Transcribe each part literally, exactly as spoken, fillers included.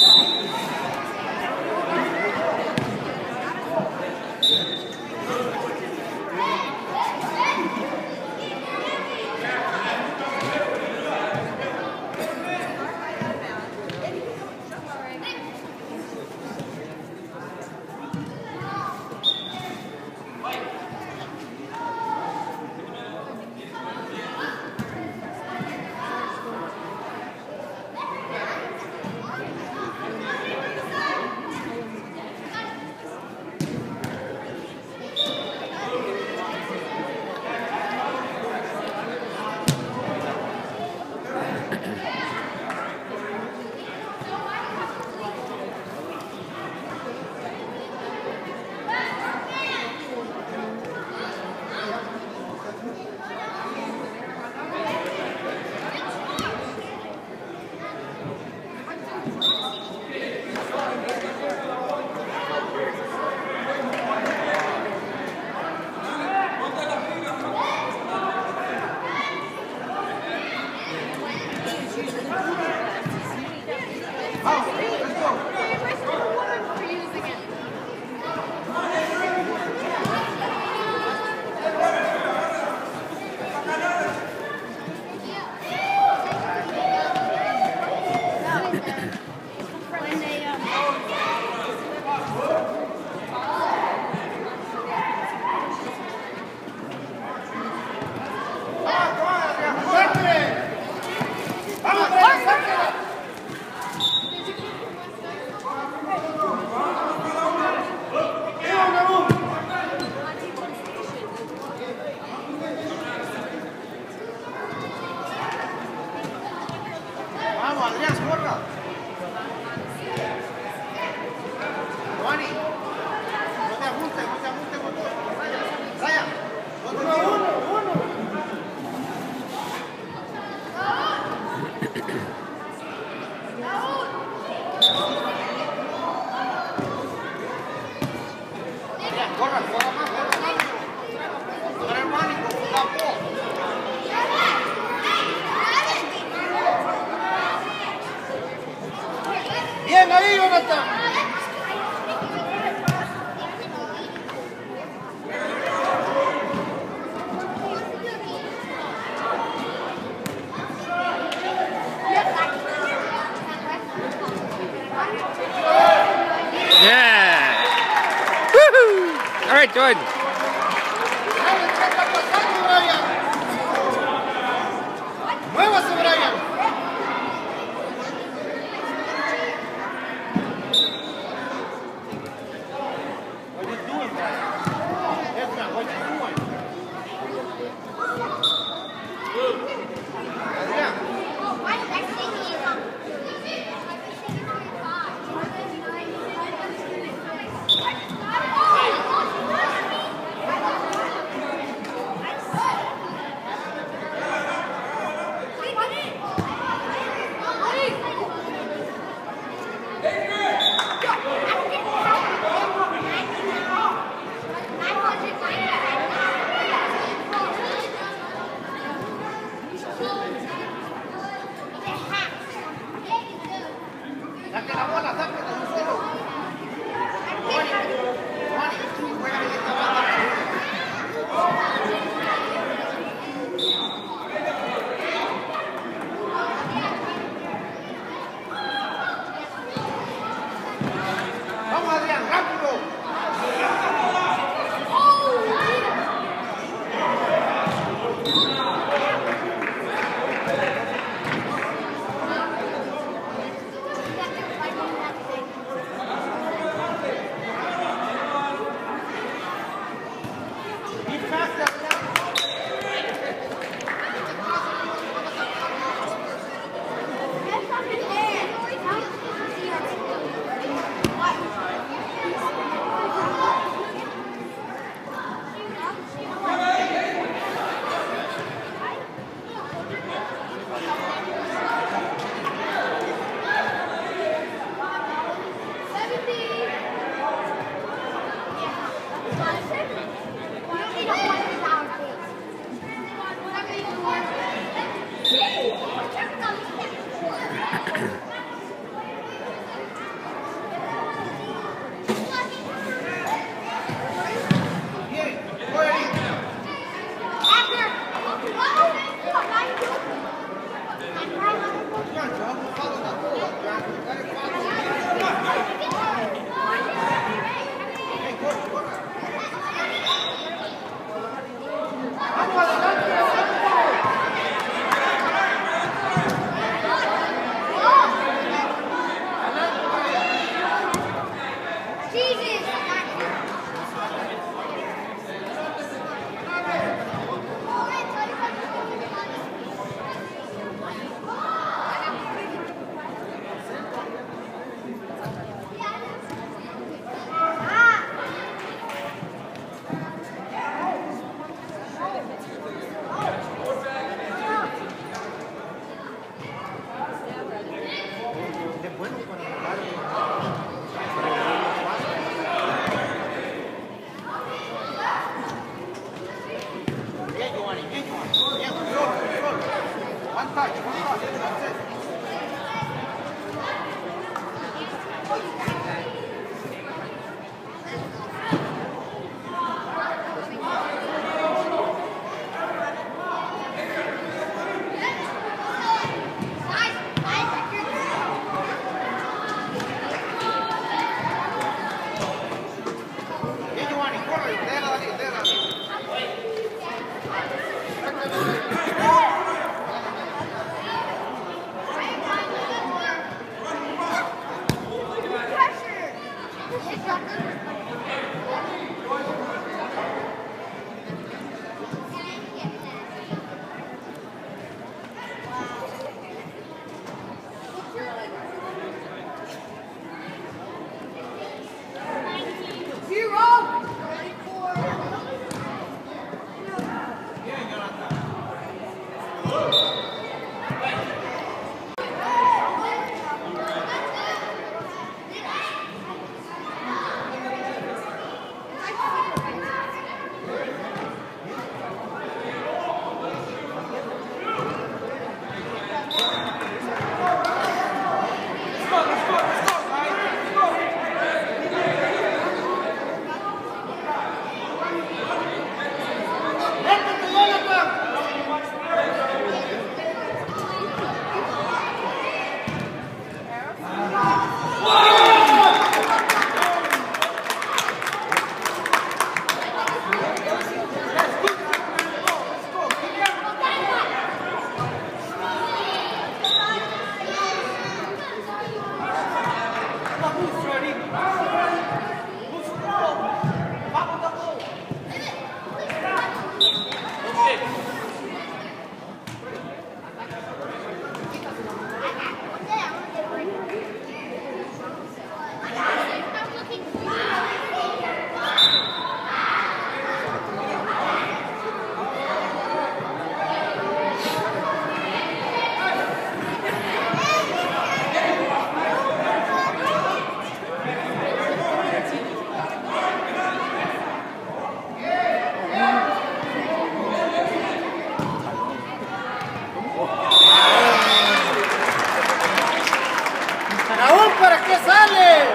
Bien ahí, Jonathan. Yeah. Woohoo! All right, Jordan. Muévase, Brian. What are you doing, Brian? Ezra, what are you doing? Adrian. Saque la bola, saque la bola. Juani, Juani, juega en esta banda. Vamos, Adrián, rápido. touch, one touch. That's it. ¿Para qué sale?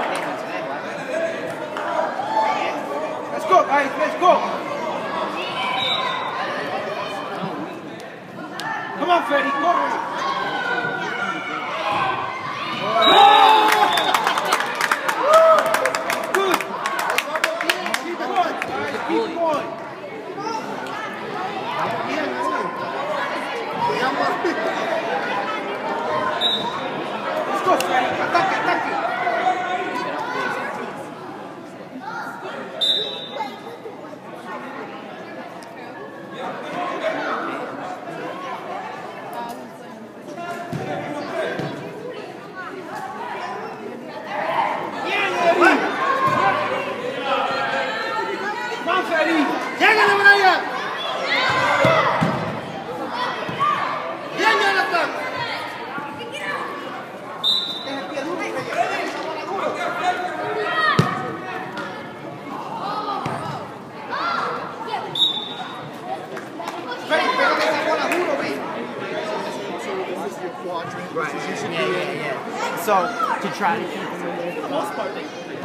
Let's go, guys, let's go. Come on, Freddy, corre. Good. Keep going, guys, keep going. Let's go, Freddy. Ataque, ataque. ¡Llégale, Brian! ¡Bien, Jonathan! Right. Yeah, yeah, yeah. So to try to keep them in there, for the most part, they.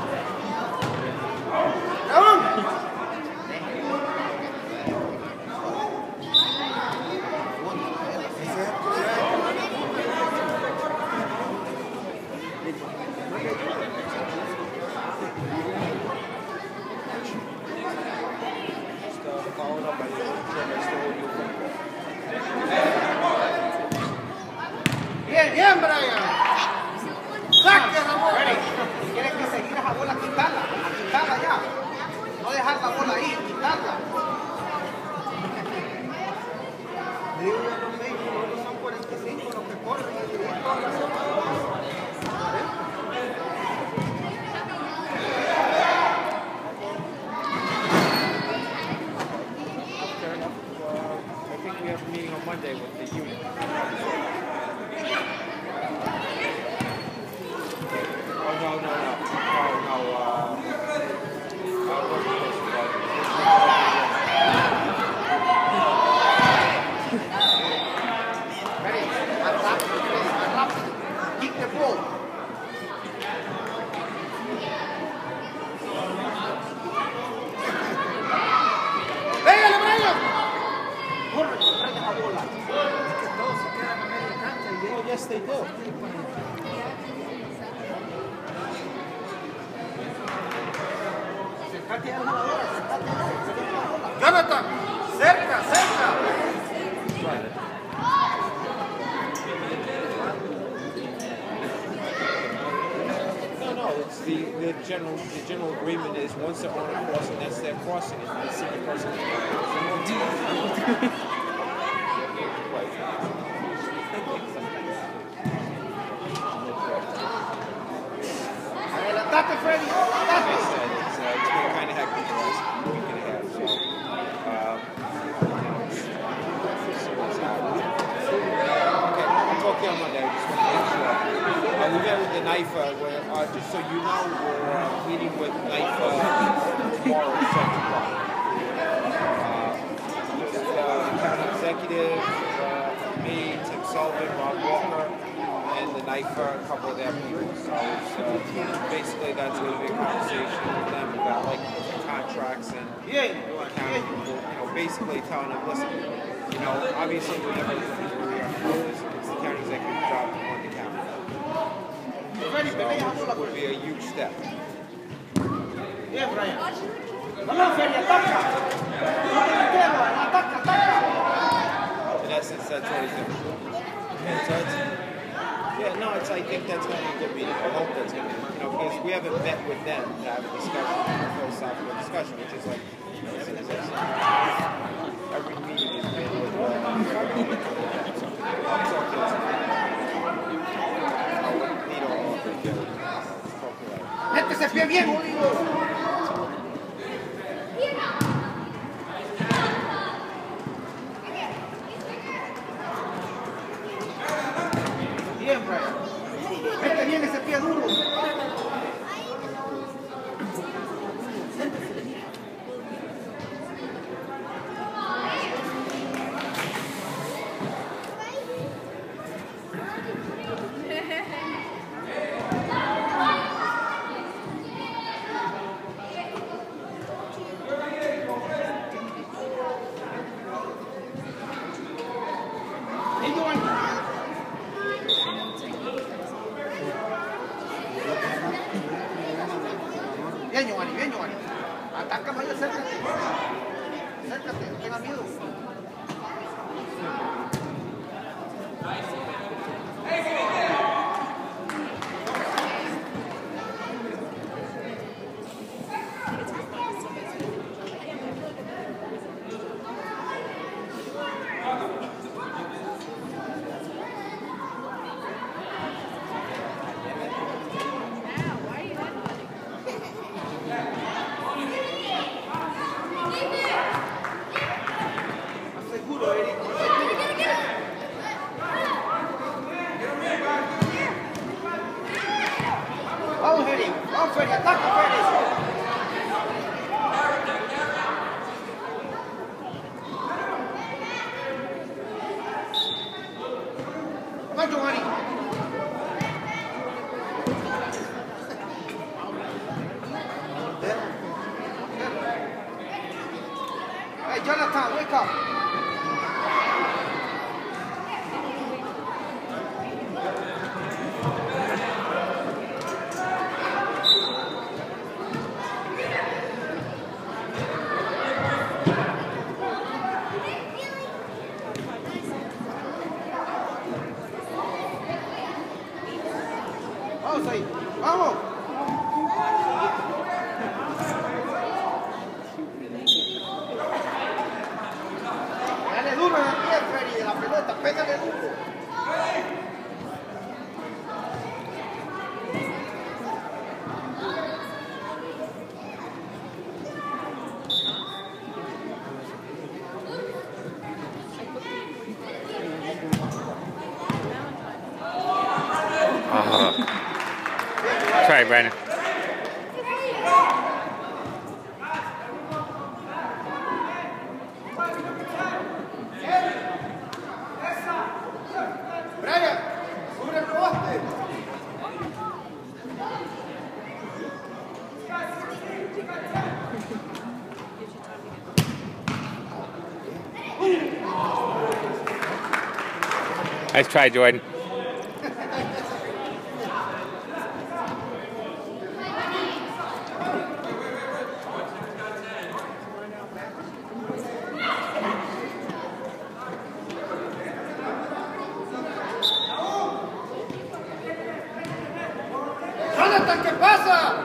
Bien, bien, Brian. Saque la bola. Tienes que seguir esa bola, quitarla, quitarla ya. No dejar la bola ahí, quitarla. Digo a los médicos, no son cuarenta y cinco los que corren. I think we have a meeting on Monday with the unit. Go. ¡Pégale, Brian! Corre, que traiga la bola. Oh, yes, they do. Sacate al jugador, sacate al jugador. Jonathan, cerca, cerca. No, no, it's the, the general the general agreement is once they're on a crossing, that's their crossing. If they see the person. Adelantate, Freddy, adelantate. It's, uh, it's been kind of hectic the last week and a half, so um, you know, it's, see what's happening. Okay, I'll talk to you on Monday. I just want to make sure. Uh, we met with the knife, uh, where, uh, just so you know, we're uh, meeting with knife uh, tomorrow at seven o'clock. Uh, just uh, county executive, uh, me, Tim Sullivan, Rob Walker, and the knife, uh, a couple of their people. So it's uh, basically that's going to be a conversation with them about like contracts and Bien, accounting people, you know, basically telling them, listen, you know, obviously we never it's, it's the county executive job to run the county. So it would be a huge step. bien, Brian. Vamos, Freddy, ataca. No te metes, ataca, ataca. In essence, that's what he's doing. And so it's, yeah, no, it's, I think that's going to be a good meeting. I hope that's going to be, you know, because we haven't met with them to have a discussion, a philosophical discussion, which is like, this is, this, every meeting is made with, uh, so, I'll talk to them. I'll meet all of them together. Talk to them. Mete ese pie bien, Olivo. Bien, Brian. Mete bien ese pie duro. Keep going. Bien, Giovanni, bien, Giovanni. Ataca, vaya, acércate. Acércate, no tengas miedo. Seguro, Eric. Vamos, Eric. Vamos, Freddy. Ataca, Freddy. Vamos, Giovanni. Hey, Jonathan, wake up. Vamos ahí, vamos. Dale duro en el pie, Freddy, de la pelota, pégale duro. Uh-huh. Try, Brandon. Brian, cubre el poste. Nice try, Jordan. Jonathan, ¿qué pasa?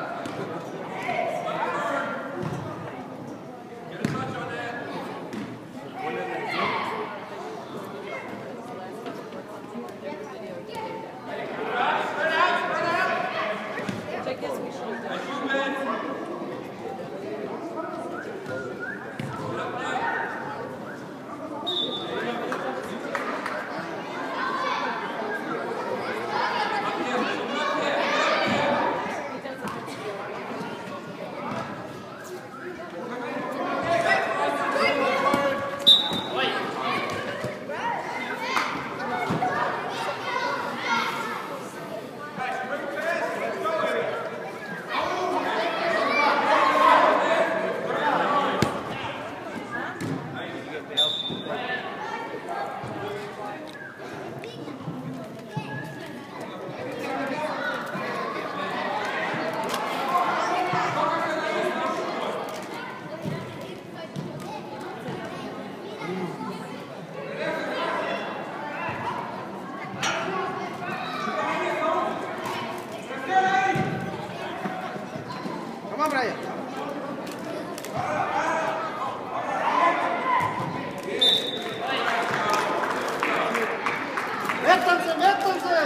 Come on, Brian. Métanse, métanse.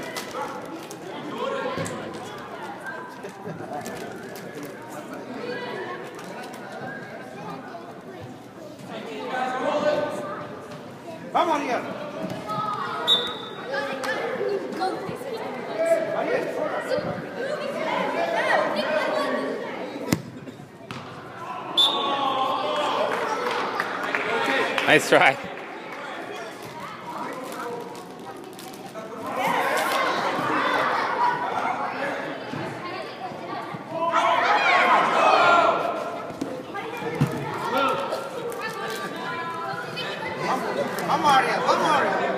Vamos, Ariel. Nice try. Vamos, Ariel, vamos, Ariel.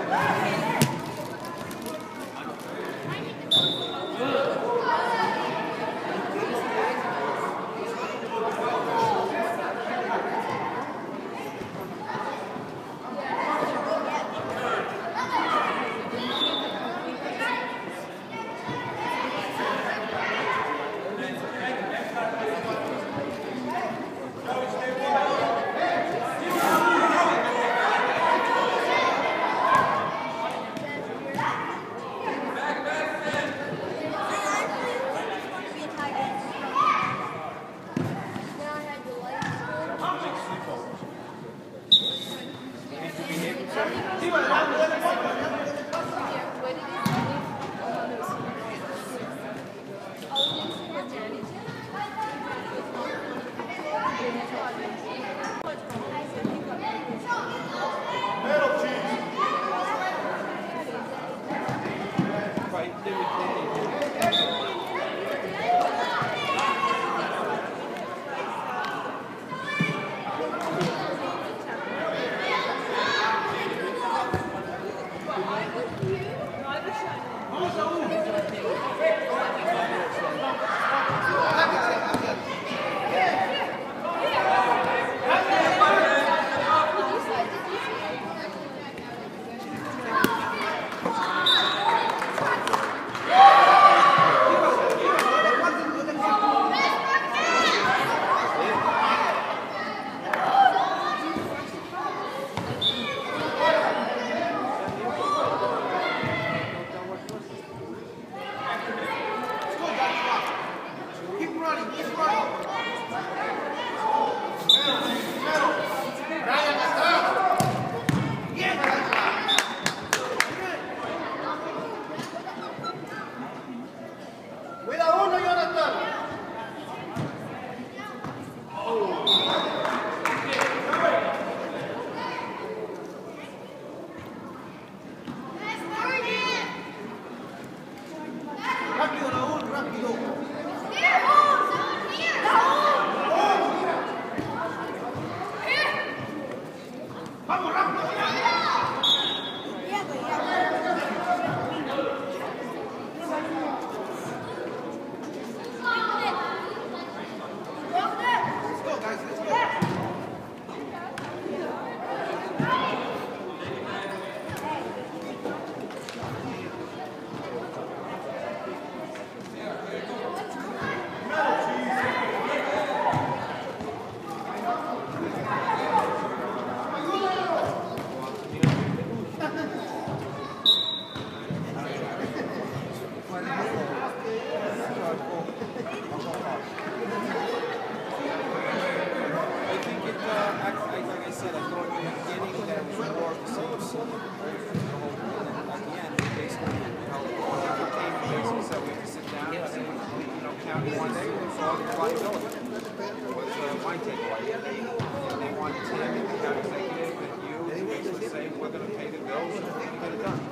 liability. Was uh, my takeaway. And they, and they wanted Tim and the town executive and you to basically say, we're going to pay the bills and we're going to get it done.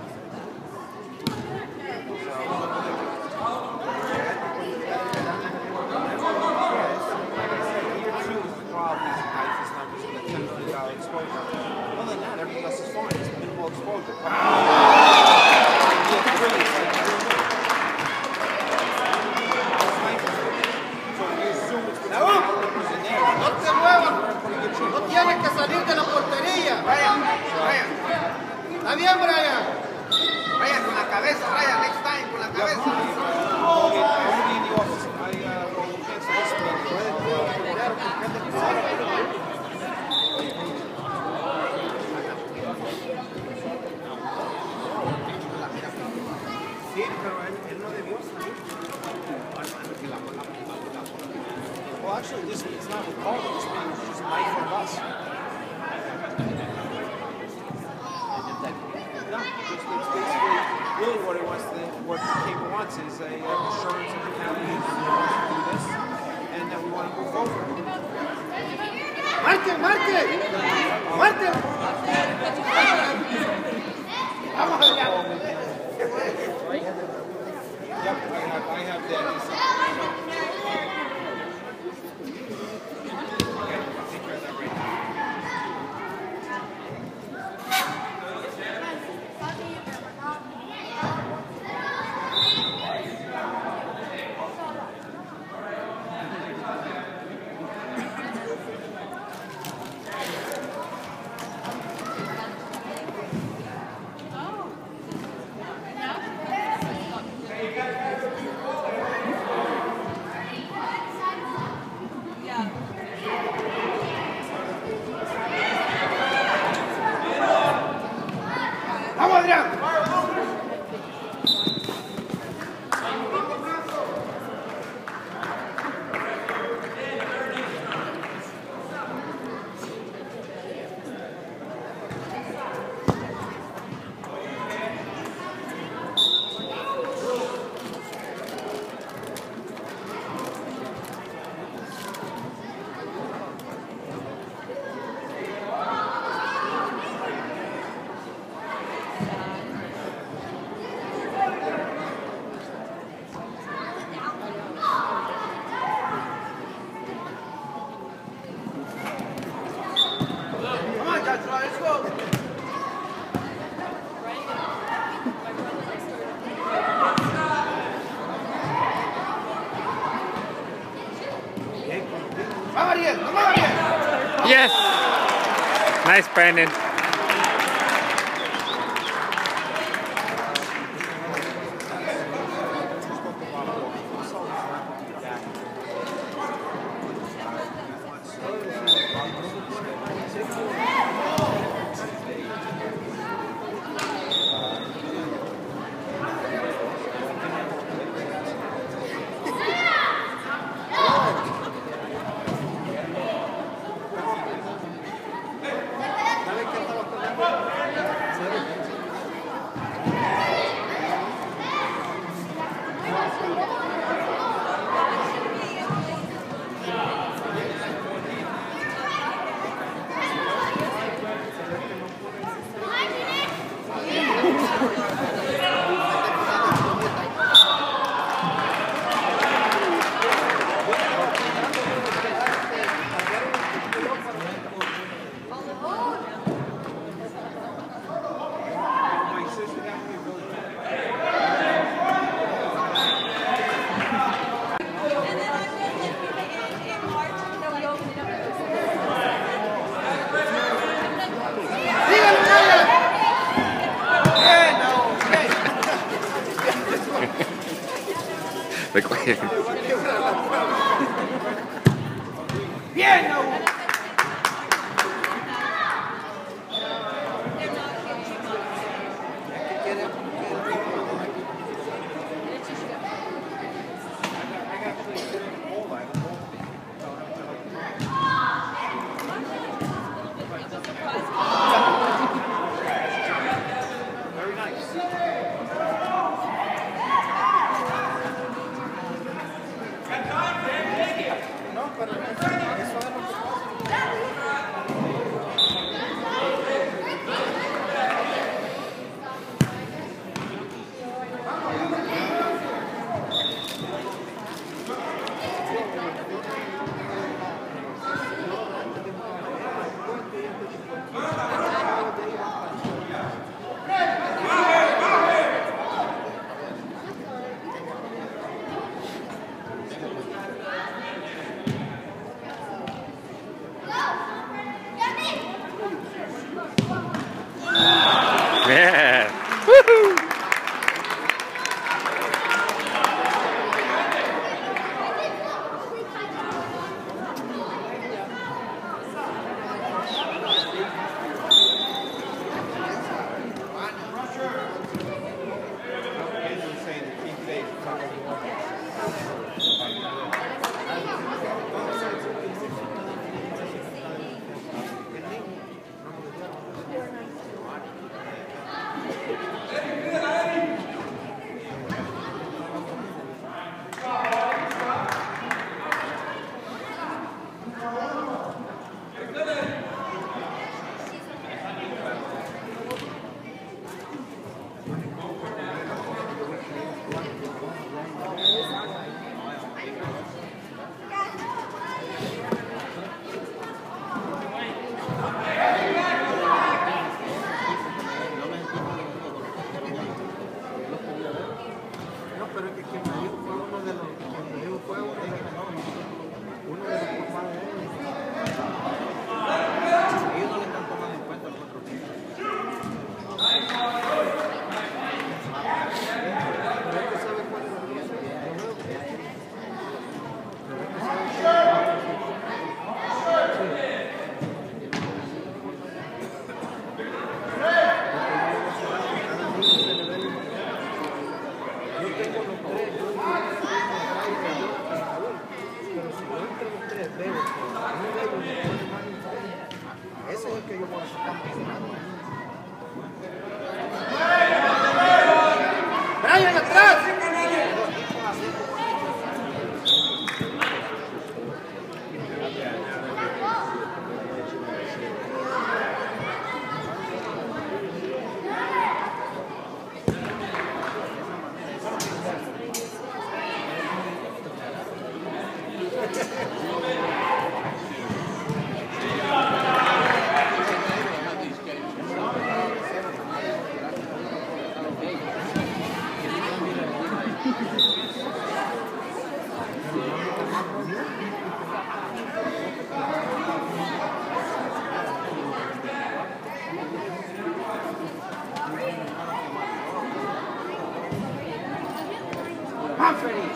So, exposure. Other than that, everything else is fine. It's minimal exposure. So you assume it's in there. No te muevas. No tienes que salir de la portería. Brian, Brian. ¿Está bien, Brian? Brian, con la cabeza, Brian. Next time, con la cabeza. I'm in the office. I uh, will cancel this meeting. Well, actually, this it's not recalled. It's being just made from us. No, it's, it's basically really what it wants to, what the paper wants is a uh, assurance that the county is wants to do this, and that we want to move forward. Marque, marque, marque. Vamos allá. Yep, I have, I have that. Vamos, Adrián. Let's go. Vamos, Ariel. Vamos, Ariel. Yes. Nice, Brandon. Recuerden. Bien, no. on, Freddie.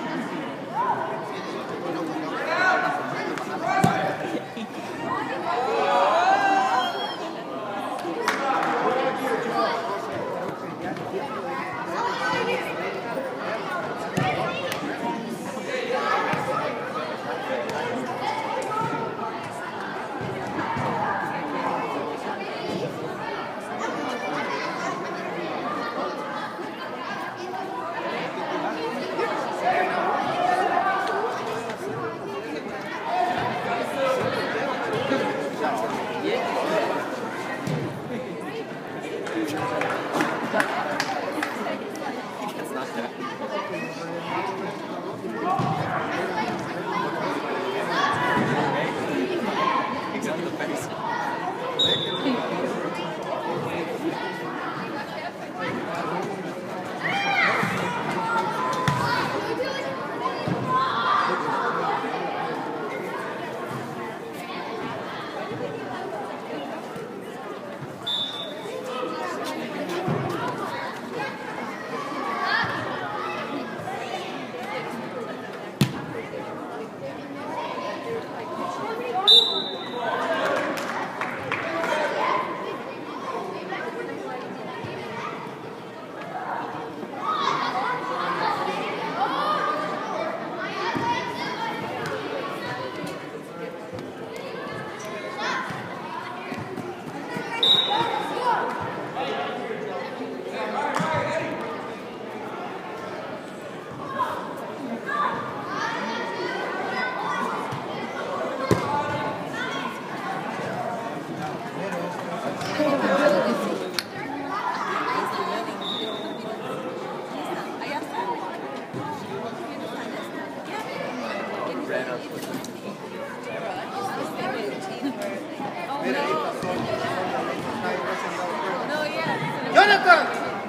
Jonathan!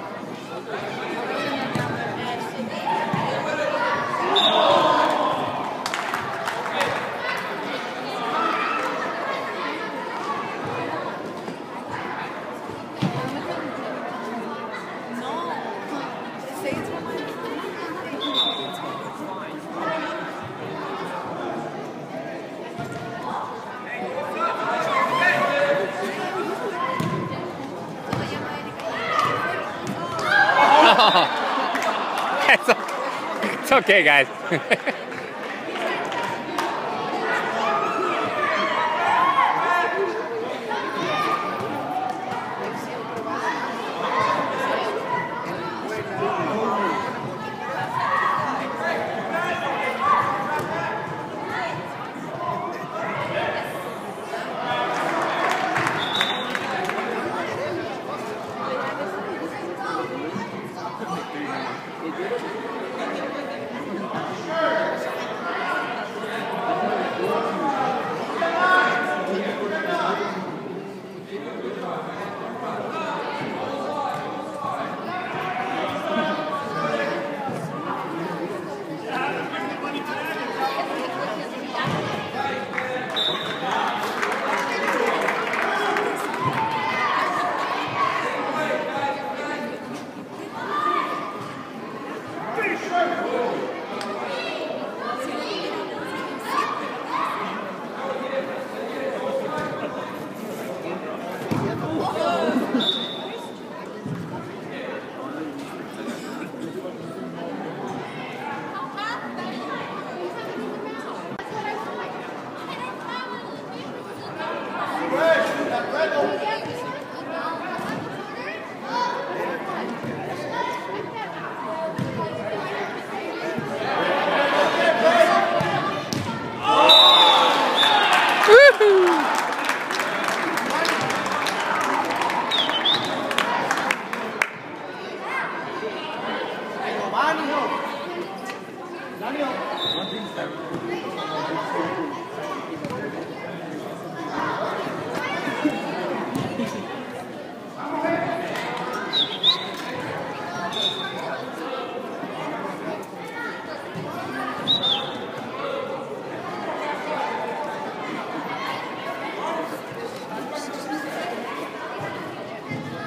it's, it's okay, guys.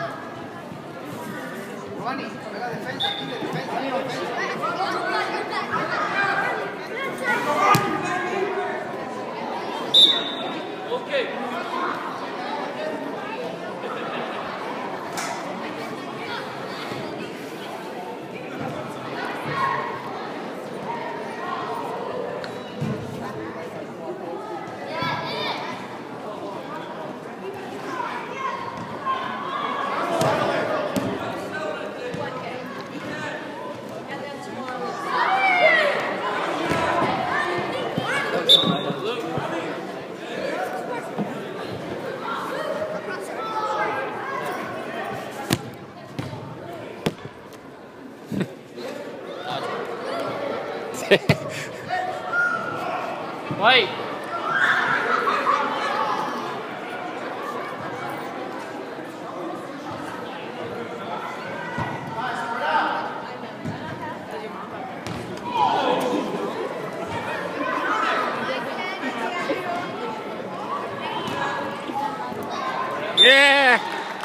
Giovanni, juega defensa, aquí de defensa, defensa. Wait. Yeah.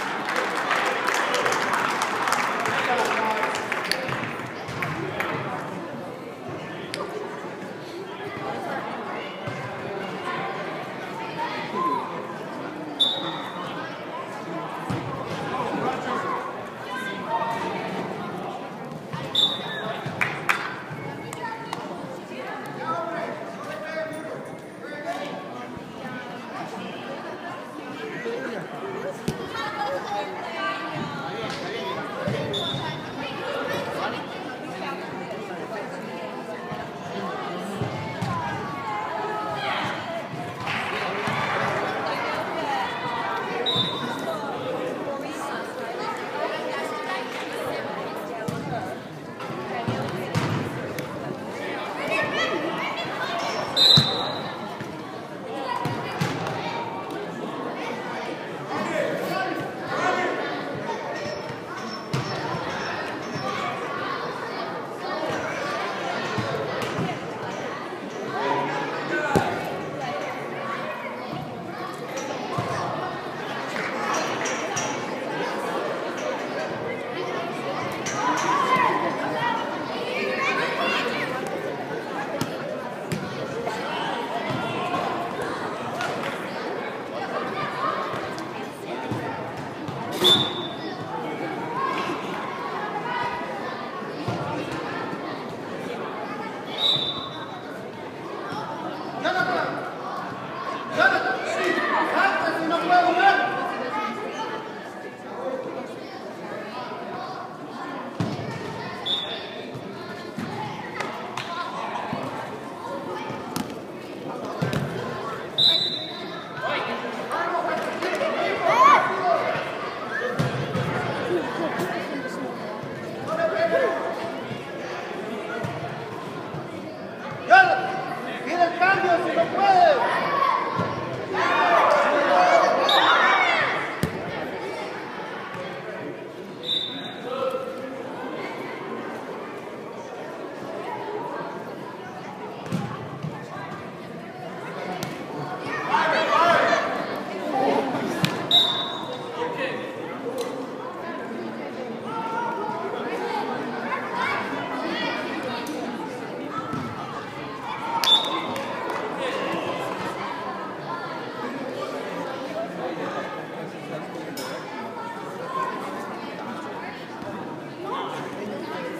Pide el cambio si no puede.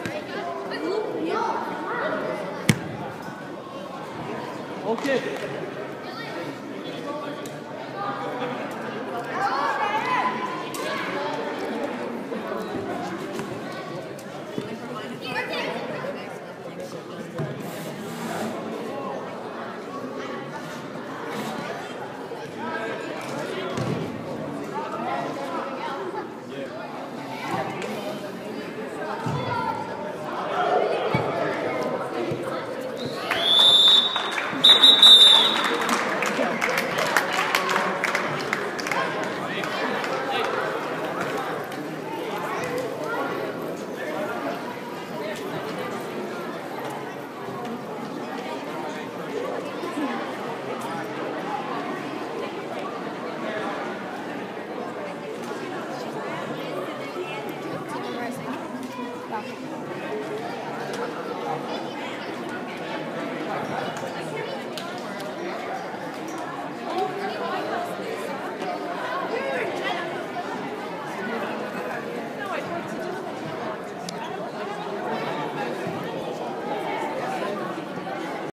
Okay.